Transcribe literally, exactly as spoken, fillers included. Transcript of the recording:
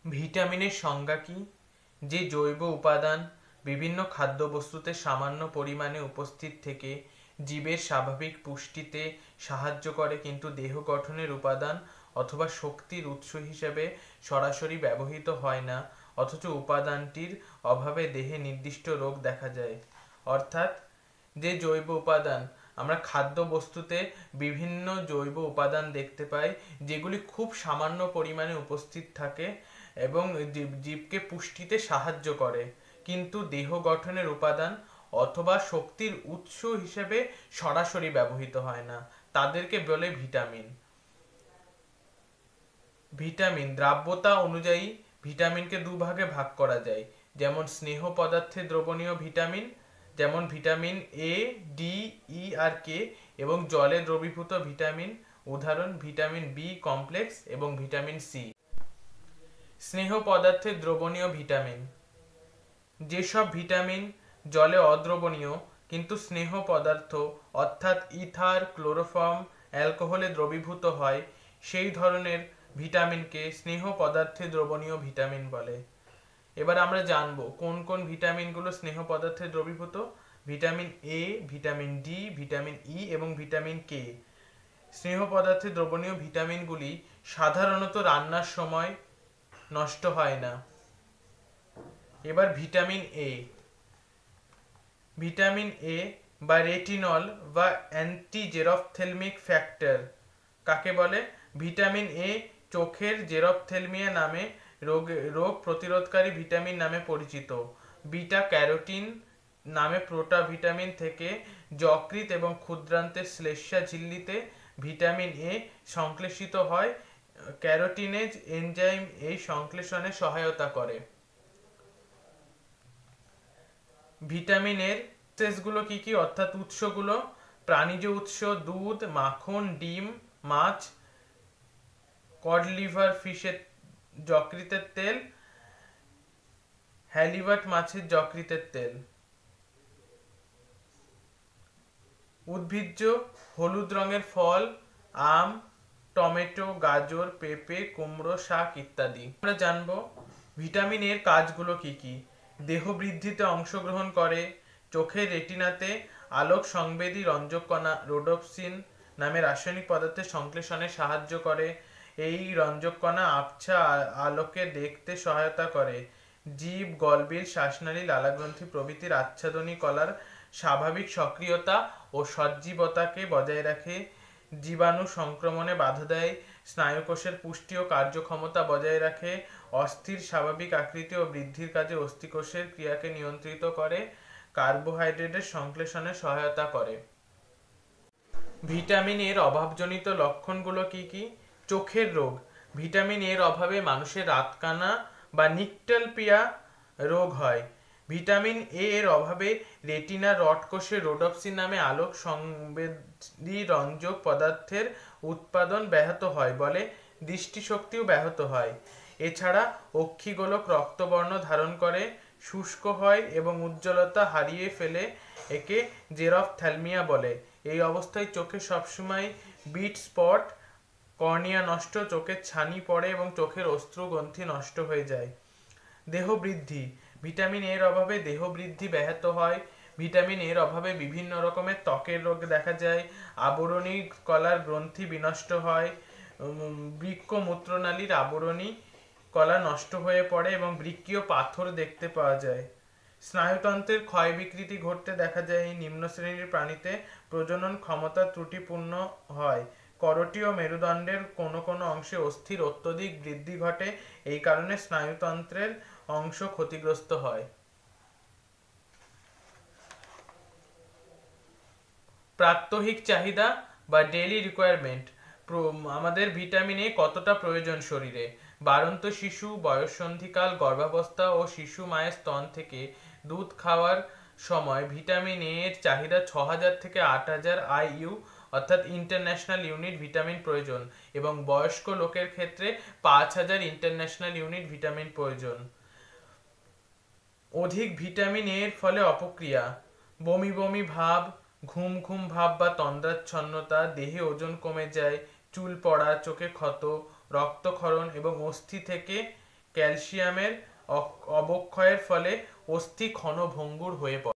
ভিটামিনের সংজ্ঞা কি? যে জৈব উপাদান বিভিন্ন খাদ্যবস্তুতে সামান্য পরিমাণে উপস্থিত থেকে জীবের স্বাভাবিক পুষ্টিতে সাহায্য করে কিন্তু দেহ গঠনের উপাদান অথবা শক্তির উৎস হিসেবে সরাসরি ব্যবহৃত হয় না, অথচ উপাদানটির অভাবে দেহে নির্দিষ্ট রোগ দেখা যায়। অর্থাৎ যে জৈব উপাদান, আমরা খাদ্য বস্তুতে বিভিন্ন জৈব উপাদান দেখতে পাই যেগুলি খুব সামান্য পরিমাণে উপস্থিত থাকে এবং জীবকে পুষ্টিতে সাহায্য করে, কিন্তু দেহ গঠনের উপাদান অথবা শক্তির উৎস হিসেবে সরাসরি ব্যবহৃত হয় না, তাদেরকে বলে ভিটামিন। ভিটামিন দ্রাব্যতা অনুযায়ী ভিটামিনকে দুভাগে ভাগ করা যায়, যেমন স্নেহ পদার্থে দ্রবণীয় ভিটামিন, যেমন ভিটামিন এ, ডি, ই আর কে, এবং জলে দ্রবীভূত ভিটামিন, উদাহরণ ভিটামিন বি কমপ্লেক্স এবং ভিটামিন সি। স্নেহ পদার্থে দ্রবণীয় ভিটামিন: যেসব ভিটামিন জলে অদ্রবণীয় কিন্তু স্নেহ পদার্থ অর্থাৎ ইথার, ক্লোরোফর্ম, অ্যালকোহলে দ্রবীভূত হয়, সেই ধরনের ভিটামিনকে স্নেহ পদার্থে দ্রবণীয় ভিটামিন বলে। এবার আমরা জানবো কোন কোন ভিটামিনগুলো স্নেহ পদার্থে দ্রবীভূত। Vitamin A, vitamin D, vitamin E এবং ভিটামিন কে। স্নেহ পদার্থে দ্রবণীয় ভিটামিনগুলি সাধারণত রান্নার সময় নষ্ট হয় না। এবার ভিটামিন এ। ভিটামিন এ বা রেটিনল বা অ্যান্টি জেরপ্থ্যালমিক ফ্যাক্টর কাকে বলে? ভিটামিন এ চোখের জেরপ্থ্যালমিয়া নামে রোগ রোগ প্রতিরোধকারী ভিটামিন নামে পরিচিত। বিটা ক্যারোটিন নামে প্রোটা ভিটামিন থেকে যকৃৎ এবং ক্ষুদ্রান্তের শ্লেষ্মা ঝিল্লিতে ভিটামিন এ সংশ্লেষিত হয়। ক্যারোটিনেজ এনজাইম এই সংশ্লেষণে সহায়তা করে। ভিটামিনের সোর্সগুলো কি কি অর্থাৎ উৎসগুলো? প্রাণীজ উৎস: দুধ, মাখন, ডিম, মাছ, কড লিভার ফিশের যকৃতের তেল, হ্যালিবাট মাছের যকৃতের তেল। উদ্ভিজ্জ: হলুদ রঙের ফল, আম, টমেটো, গাজর, পেঁপে, কুমড়ো, শাক ইত্যাদি। আমরা জানবো ভিটামিন এর কাজগুলো কি কি। দেহ বৃদ্ধিতে অংশগ্রহণ করে, চোখের রেটিনাতে আলোক সংবেদী রঞ্জক কণা রোডোপ্সিন নামে রাসায়নিক পদার্থের সংশ্লেষণে সাহায্য করে, এই রঞ্জক কণা আবছা আলোকে দেখতে সহায়তা করে। জীব, গলবিল, শ্বাসনালী, লালাগ্রন্থি প্রভৃতির আচ্ছাদনী কলার স্বাভাবিক সক্রিয়তা ও সজীবতাকে বজায় রাখে। জীবাণু সংক্রমণে বাধা দেয়, স্নায়ুকোষের পুষ্টি ও কার্যক্ষমতা বজায় রাখে, অস্থির স্বাভাবিক আকৃতি ও বৃদ্ধির কাজে অস্থিকোষের ক্রিয়াকে নিয়ন্ত্রিত করে, কার্বোহাইড্রেটের সংশ্লেষণে সহায়তা করে। ভিটামিন এর অভাবজনিত লক্ষণগুলো কি কি? চোখের রোগ: ভিটামিন এর অভাবে মানুষের রাতকানা বা নিকটালপিয়া রোগ হয়। ভিটামিন এ এর অভাবে রেটিনা রড কোষে রোডোপ্সিন নামে আলোক সংবেদী রঞ্জক পদার্থের উৎপাদন ব্যাহত হয়, বলে দৃষ্টিশক্তিও ব্যাহত হয়। এছাড়া অক্ষিগোলক রক্তবর্ণ ধারণ করে, শুষ্ক হয় এবং উজ্জ্বলতা হারিয়ে ফেলে, একে জেরপ্থ্যালমিয়া বলে। এই অবস্থায় চোখে সবসময় বিট স্পট, কর্নিয়া নষ্ট, চোখের ছানি পড়ে এবং চোখের অশ্রুগ্রন্থি নষ্ট হয়ে যায়। দেহ বৃদ্ধি: ভিটামিন এর অভাবে দেহ বৃদ্ধি ব্যাহত হয়। ভিটামিন এর অভাবে বিভিন্ন রকমের ত্বকের রোগ দেখা যায়, আবরণী কলার গ্রন্থি বিনষ্ট হয়, বৃক্ক মূত্রনালীর আবরণী কলা নষ্ট হয়ে পড়ে এবং বৃক্কীয় পাথর দেখতে পাওয়া যায়। স্নায়ুতন্ত্রের ক্ষয় বিকৃতি ঘটতে দেখা যায়। এই নিম্ন শ্রেণীর প্রাণীতে প্রজনন ক্ষমতা ত্রুটিপূর্ণ হয়। করোটি ও মেরুদণ্ডের কোনো কোনো অংশে অস্থির অত্যধিক বৃদ্ধি ঘটে, এই কারণে স্নায়ুতন্ত্রের অংশ ক্ষতিগ্রস্ত হয়। প্রাত্যহিক চাহিদা বা ডেইলি রিকোয়ারমেন্ট: আমাদের ভিটামিন এ কতটা প্রয়োজন শরীরে? বাড়ন্ত শিশু, বয়ঃসন্ধিকাল, গর্ভাবস্থা ও শিশু মায়ের স্তন থেকে দুধ খাওয়ার সময় ভিটামিন এ এর চাহিদা ছ হাজার থেকে আট হাজার আইইউ অর্থাৎ ইন্টারন্যাশনাল ইউনিট ভিটামিন প্রয়োজন এবং বয়স্ক লোকের ক্ষেত্রে পাঁচ হাজার ইন্টারন্যাশনাল ইউনিট ভিটামিন প্রয়োজন। অধিক ভিটামিন এর ফলে অপক্রিয়া: বমি বমি ভাব, ঘুম ঘুম ভাব বা তন্দ্রাচ্ছন্নতা, দেহে ওজন কমে যায়, চুল পড়া, চোখে ক্ষত, রক্তক্ষরণ এবং অস্থি থেকে ক্যালসিয়ামের অ- অবক্ষয়ের ফলে অস্থি ক্ষণভঙ্গুর হয়ে পড়ে।